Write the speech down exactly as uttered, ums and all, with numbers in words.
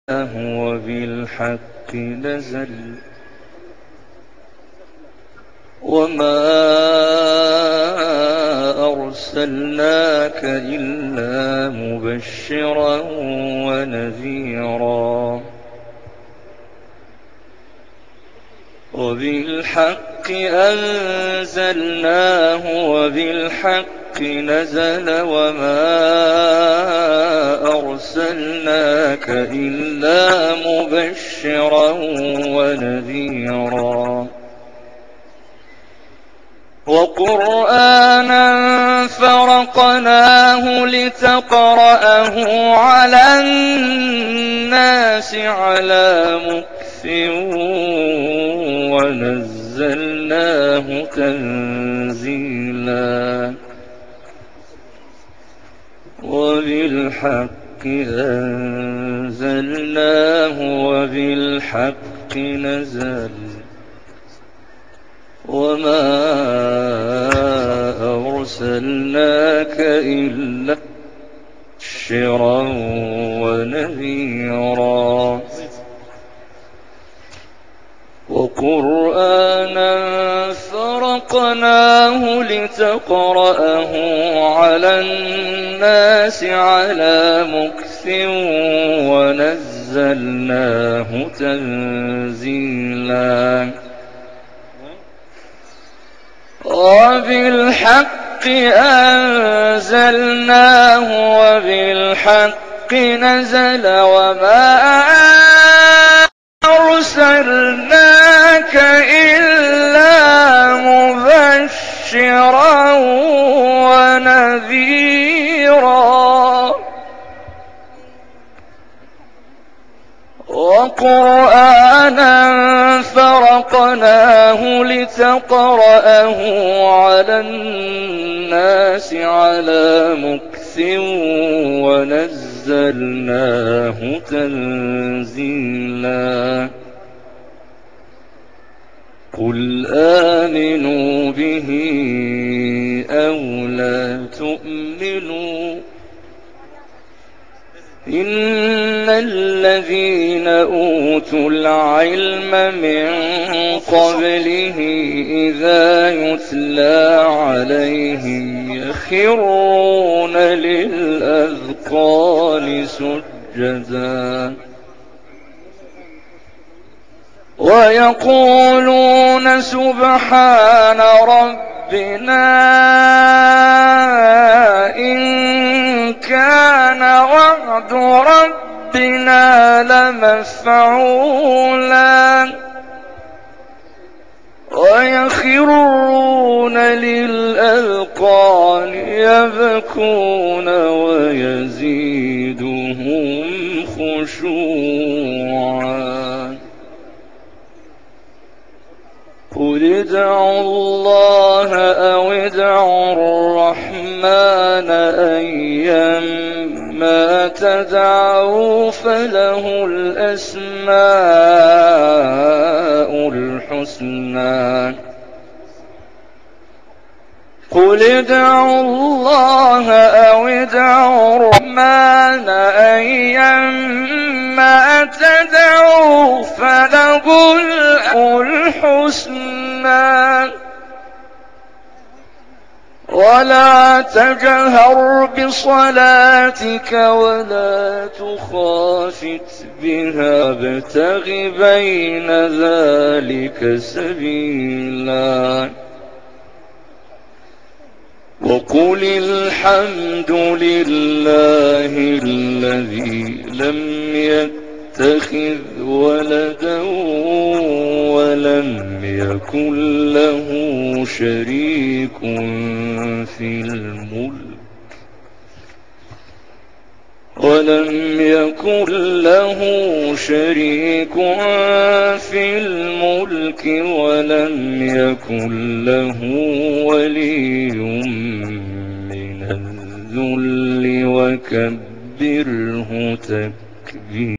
وبالحق نزل وما أرسلناك إلا مبشرا ونذيرا وبالحق أنزلناه وبالحق نزل وما أرسلناك إلا مبشرا ونذيرا وقرآنا فرقناه لتقرأه على الناس على مكث ونزلناه تنزيلا وبالحق أنزلناه وبالحق نزل وما أرسلناك إلا بشرا ونذيرا وقرآنا فرقناه لتقرأه على الناس على مكث ونزلناه تنزيلا وبالحق أنزلناه وبالحق نزل وما أرسلناك إلا مبشرا ونذيرا وقرآنا فرقناه لتقرأه على الناس على مكث ونزلناه تنزيلا قل آمنوا به أو لا تؤمنوا إن الذين أوتوا العلم من قبله إذا يتلى عليهم يخرون للأذقان سجدا ويقولون سبحان ربنا إن كان وعد ربنا لمفعولا ويخرون للأذقان يبكون ويزيدهم خشوعا قل ادعوا الله أو ادعوا الرحمن أيما تدعوا فله الأسماء الحسنى قل ادعوا الله أو ادعوا الرحمن أيما تدعوا فله الحسنى ولا تجهر بصلاتك ولا تخافت بها ابتغ بين ذلك سبيلا وقل الحمد لله الذي لم يتخذ ولدا ولم يكن له شريك في الملك ولم يكن له شريك في الملك ولم يكن له ولي من الذل وكبره تكبيرا.